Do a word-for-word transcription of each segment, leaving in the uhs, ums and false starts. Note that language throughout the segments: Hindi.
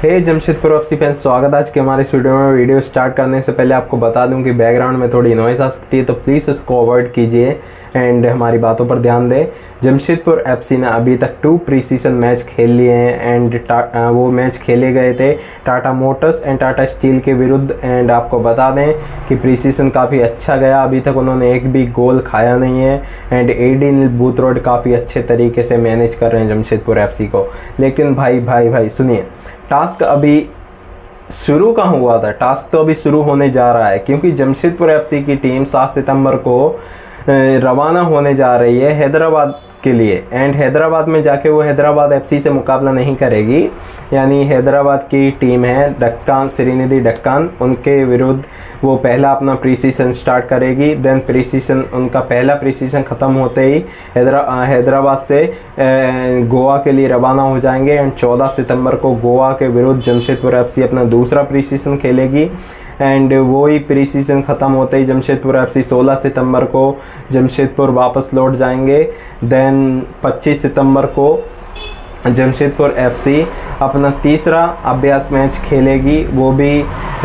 हे जमशेदपुर एफसी फैंस, स्वागत है आज के हमारे इस वीडियो में। वीडियो स्टार्ट करने से पहले आपको बता दूं कि बैकग्राउंड में थोड़ी नॉइस आ सकती है, तो प्लीज़ उसको अवॉइड कीजिए एंड हमारी बातों पर ध्यान दें। जमशेदपुर एफसी ने अभी तक टू प्री सीजन मैच खेल लिए हैं एंड वो मैच खेले गए थे Tata Motors and Tata Steel के विरुद्ध। एंड आपको बता दें कि प्री सीजन काफ़ी अच्छा गया, अभी तक उन्होंने एक भी गोल खाया नहीं है एंड एडी नील बूथरोड काफ़ी अच्छे तरीके से मैनेज कर रहे हैं जमशेदपुर एफसी को। लेकिन भाई भाई भाई सुनिए, टास्क अभी शुरू का हुआ था, टास्क तो अभी शुरू होने जा रहा है, क्योंकि जमशेदपुर एफसी की टीम सात सितंबर को रवाना होने जा रही है हैदराबाद के लिए। एंड हैदराबाद में जाके वो हैदराबाद एफसी से मुकाबला नहीं करेगी, यानी हैदराबाद की टीम है डक्कान, श्रीनिधि डक्कान, उनके विरुद्ध वो पहला अपना प्री सीजन स्टार्ट करेगी। देन प्री सीजन, उनका पहला प्री सीजन ख़त्म होते ही हैदरा हैदराबाद से गोवा के लिए रवाना हो जाएंगे एंड चौदह सितंबर को गोवा के विरुद्ध जमशेदपुर एफसी अपना दूसरा प्री सीजन खेलेगी। एंड वो ही प्री सीजन ख़त्म होते ही जमशेदपुर एफसी सोलह सितंबर को जमशेदपुर वापस लौट जाएंगे। देन पच्चीस सितंबर को जमशेदपुर एफसी अपना तीसरा अभ्यास मैच खेलेगी, वो भी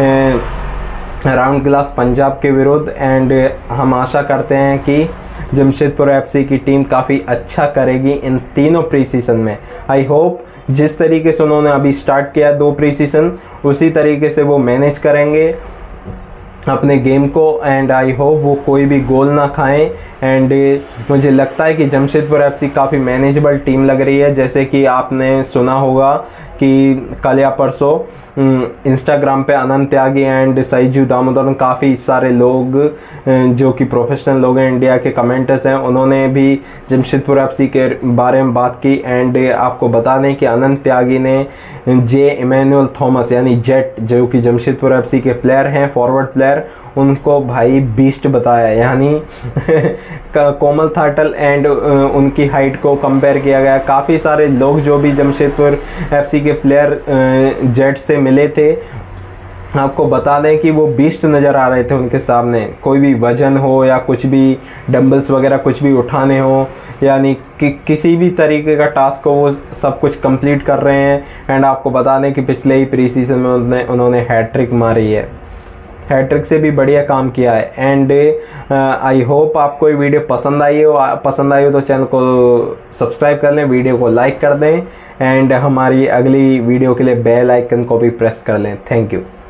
राउंड ग्लास पंजाब के विरुद्ध। एंड हम आशा करते हैं कि जमशेदपुर एफसी की टीम काफ़ी अच्छा करेगी इन तीनों प्री सीजन में। आई होप जिस तरीके से उन्होंने अभी स्टार्ट किया दो प्री सीजन, उसी तरीके से वो मैनेज करेंगे अपने गेम को। एंड आई होप वो कोई भी गोल ना खाएं। एंड मुझे लगता है कि जमशेदपुर एफसी काफ़ी मैनेजेबल टीम लग रही है। जैसे कि आपने सुना होगा कि कल या परसों इंस्टाग्राम पे अनंत त्यागी एंड सईजू दामोदरन, काफ़ी सारे लोग जो कि प्रोफेशनल लोग हैं, इंडिया के कमेंटर्स हैं, उन्होंने भी जमशेदपुर एफसी के बारे में बात की। एंड आपको बता दें कि अनंत त्यागी ने जे इमैनुअल थॉमस यानी जेट, जो कि जमशेदपुर एफसी के प्लेयर हैं, फॉरवर्ड प्लेयर, उनको भाई बीस्ट बताया, यानी कोमल थाटल एंड उनकी हाइट को कंपेयर किया गया। काफ़ी सारे लोग जो भी जमशेदपुर एफसी के प्लेयर जेट से मिले थे, आपको बता दें कि वो बीस्ट नज़र आ रहे थे उनके सामने। कोई भी वजन हो या कुछ भी डंबल्स वगैरह कुछ भी उठाने हो, यानी कि किसी भी तरीके का टास्क को वो सब कुछ कंप्लीट कर रहे हैं। एंड आपको बता दें कि पिछले ही प्री सीजन में उन्होंने उन्होंने हैट्रिक मारी है, हैट्रिक से भी बढ़िया काम किया है। एंड आई होप आपको ये वीडियो पसंद आई हो पसंद आई हो तो चैनल को सब्सक्राइब कर लें, वीडियो को लाइक कर दें एंड हमारी अगली वीडियो के लिए बेल आइकन को भी प्रेस कर लें। Thank you.